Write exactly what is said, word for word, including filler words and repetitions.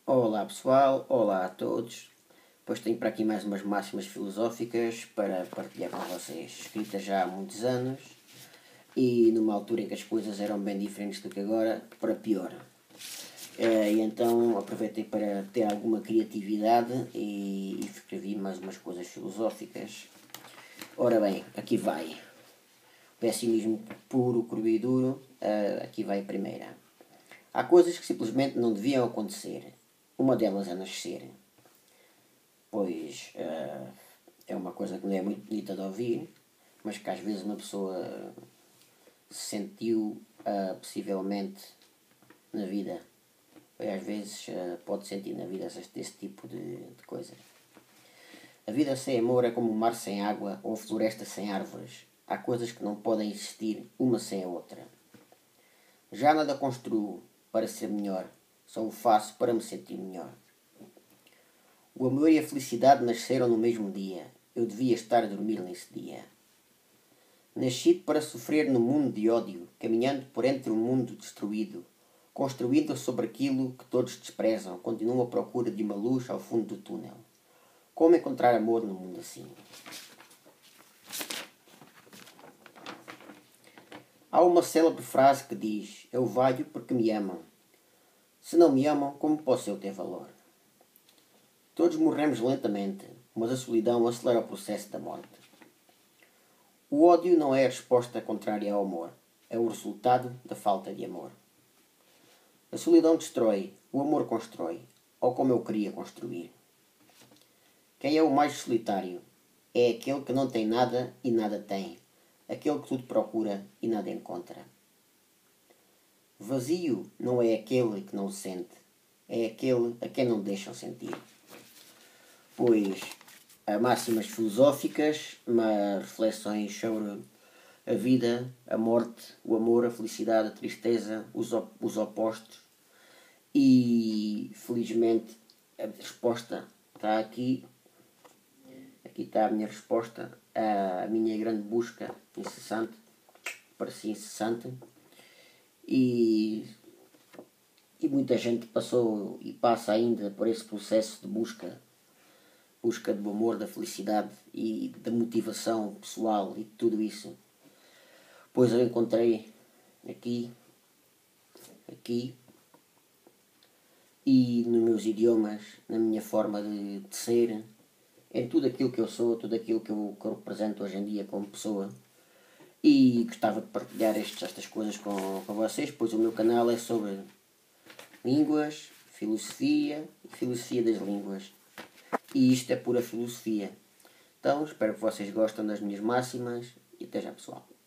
Olá pessoal, olá a todos. Pois tenho para aqui mais umas máximas filosóficas para partilhar com vocês, escritas já há muitos anos e numa altura em que as coisas eram bem diferentes do que agora, para pior. E então aproveitei para ter alguma criatividade e escrevi mais umas coisas filosóficas. Ora bem, aqui vai. Pessimismo puro, cru e duro. Aqui vai a primeira. Há coisas que simplesmente não deviam acontecer. Uma delas é nascer. Pois uh, é uma coisa que não é muito bonita de ouvir, mas que às vezes uma pessoa sentiu uh, possivelmente na vida. Ou às vezes uh, pode sentir na vida esse, esse tipo de, de coisa. A vida sem amor é como um mar sem água ou floresta sem árvores. Há coisas que não podem existir uma sem a outra. Já nada construo para ser melhor, só o faço para me sentir melhor. O amor e a felicidade nasceram no mesmo dia. Eu devia estar a dormir nesse dia. Nasci para sofrer no mundo de ódio, caminhando por entre um mundo destruído, construindo sobre aquilo que todos desprezam, continuo à procura de uma luz ao fundo do túnel. Como encontrar amor num mundo assim? Há uma célebre frase que diz: eu valho porque me amam. Se não me amam, como posso eu ter valor? Todos morremos lentamente, mas a solidão acelera o processo da morte. O ódio não é a resposta contrária ao amor, é o resultado da falta de amor. A solidão destrói, o amor constrói, ou como eu queria construir. Quem é o mais solitário? É aquele que não tem nada e nada tem, aquele que tudo procura e nada encontra. Vazio não é aquele que não sente, é aquele a quem não deixam sentir. Pois há máximas filosóficas, mas reflexões sobre a vida, a morte, o amor, a felicidade, a tristeza, os, op- os opostos. E felizmente a resposta está aqui. Aqui está a minha resposta, a minha grande busca incessante, parecia incessante. E, e muita gente passou e passa ainda por esse processo de busca busca do amor, da felicidade e da motivação pessoal e tudo isso. Pois eu encontrei aqui, aqui e nos meus idiomas, na minha forma de, de ser, em tudo aquilo que eu sou, tudo aquilo que eu, que eu represento hoje em dia como pessoa. E gostava de partilhar estes, estas coisas com, com vocês, pois o meu canal é sobre línguas, filosofia e filosofia das línguas. E isto é pura filosofia. Então, espero que vocês gostem das minhas máximas e até já, pessoal.